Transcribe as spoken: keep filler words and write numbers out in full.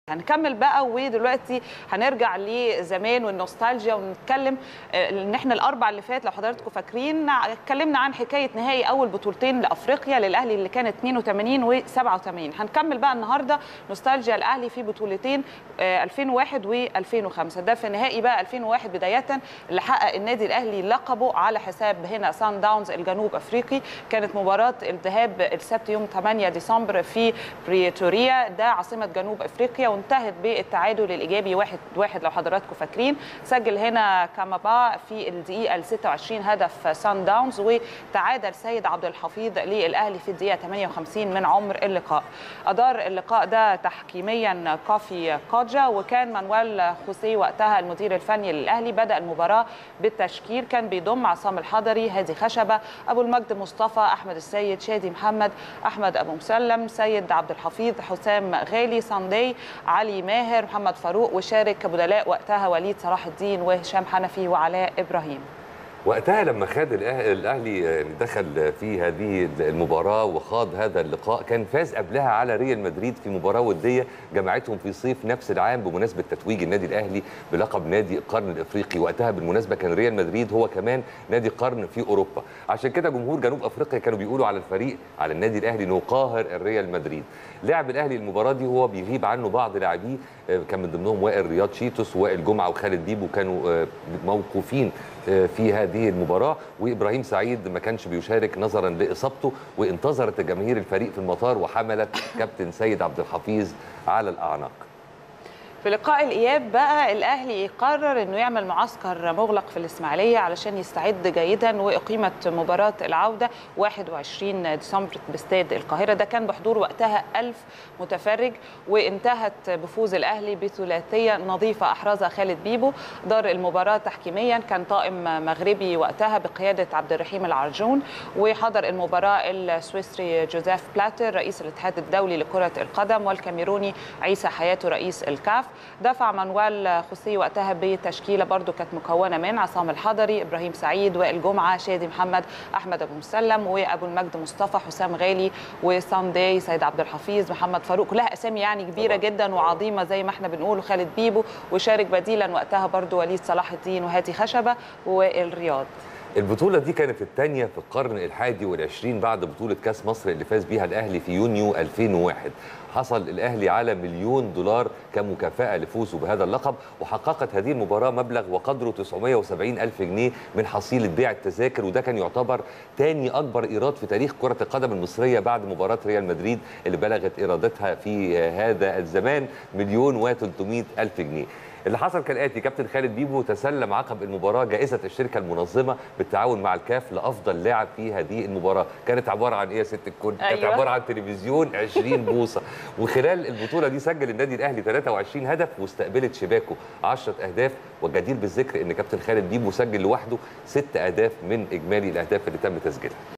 هنكمل بقى، ودلوقتي هنرجع لزمان والنوستالجيا ونتكلم ان احنا الاربع اللي فات لو حضراتكم فاكرين اتكلمنا عن حكايه نهائي اول بطولتين لافريقيا للاهلي اللي كانت اتنين وتمانين وسبعة وتمانين. هنكمل بقى النهارده نوستالجيا الاهلي في بطولتين ألفين وواحد وألفين وخمسة. ده في نهائي بقى ألفين وواحد بدايه اللي حقق النادي الاهلي لقبه على حساب هنا سان داونز الجنوب افريقي. كانت مباراه الذهاب السبت يوم تمانية ديسمبر في بريتوريا، ده عاصمه جنوب افريقيا، وانتهت بالتعادل الايجابي واحد واحد لو حضراتكم فاكرين. سجل هنا كامابا في الدقيقه ال ستة وعشرين هدف سان داونز، وتعادل سيد عبد الحفيظ للاهلي في الدقيقه تمانية وخمسين من عمر اللقاء. ادار اللقاء ده تحكيميا كافي كوجا، وكان مانويل خوسيه وقتها المدير الفني للاهلي. بدا المباراه بالتشكيل، كان بيضم عصام الحضري، هادي خشبه، ابو المجد مصطفى، احمد السيد، شادي محمد، احمد ابو مسلم، سيد عبد الحفيظ، حسام غالي، ساندي، علي ماهر، محمد فاروق. وشارك بدلاء وقتها وليد صلاح الدين وهشام حنفي وعلاء ابراهيم. وقتها لما خد الاهلي دخل في هذه المباراه وخاض هذا اللقاء، كان فاز قبلها على ريال مدريد في مباراه وديه جمعتهم في صيف نفس العام بمناسبه تتويج النادي الاهلي بلقب نادي القرن الافريقي. وقتها بالمناسبه كان ريال مدريد هو كمان نادي قرن في اوروبا، عشان كده جمهور جنوب افريقيا كانوا بيقولوا على الفريق على النادي الاهلي انه قاهر الريال مدريد. لعب الاهلي المباراه دي وهو بيغيب عنه بعض لاعبيه، كان من ضمنهم وائل رياض شيتوس ووائل جمعه وخالد بيبو، كانوا موقوفين في هذه المباراه، وابراهيم سعيد ما كانش بيشارك نظرا لاصابته. وانتظرت جماهير الفريق في المطار وحملت كابتن سيد عبد الحفيظ على الاعناق. في لقاء الاياب بقى الاهلي قرر انه يعمل معسكر مغلق في الاسماعيليه علشان يستعد جيدا، واقيمت مباراه العوده واحد وعشرين ديسمبر باستاد القاهره. ده كان بحضور وقتها ألف متفرج، وانتهت بفوز الاهلي بثلاثيه نظيفه احرزها خالد بيبو. دار المباراه تحكيميا كان طاقم مغربي وقتها بقياده عبد الرحيم العرجون، وحضر المباراه السويسري جوزيف بلاتر رئيس الاتحاد الدولي لكره القدم، والكاميروني عيسى حياته رئيس الكاف. دفع مانويل خوسيه وقتها بتشكيله برضو كانت مكونه من عصام الحضري، ابراهيم سعيد، وائل جمعه، شادي محمد، احمد ابو مسلم، وابو المجد مصطفى، حسام غالي، وساندي، سيد عبد الحفيظ، محمد فاروق. كلها اسامي يعني كبيره جدا وعظيمه زي ما احنا بنقول. وخالد بيبو، وشارك بديلا وقتها برضو وليد صلاح الدين وهادي خشبه والرياض. البطولة دي كانت الثانية في القرن الحادي والعشرين بعد بطولة كاس مصر اللي فاز بيها الأهلي في يونيو ألفين وواحد. حصل الأهلي على مليون دولار كمكافأة لفوزه بهذا اللقب، وحققت هذه المباراة مبلغ وقدره تسعمائة وسبعين ألف جنيه من حصيلة بيع التذاكر، وده كان يعتبر ثاني أكبر إيراد في تاريخ كرة القدم المصرية بعد مباراة ريال مدريد اللي بلغت إيراداتها في هذا الزمان مليون وثلاثمائة ألف جنيه. اللي حصل كالاتي: كابتن خالد بيبو تسلم عقب المباراه جائزه الشركه المنظمه بالتعاون مع الكاف لافضل لاعب في هذه المباراه. كانت عباره عن ايه يا ست الكل؟ أيوة. كانت عباره عن تلفزيون عشرين بوصه. وخلال البطوله دي سجل النادي الاهلي ثلاثة وعشرين هدف، واستقبلت شباكه عشرة اهداف. والجدير بالذكر ان كابتن خالد بيبو سجل لوحده ست اهداف من اجمالي الاهداف اللي تم تسجيلها.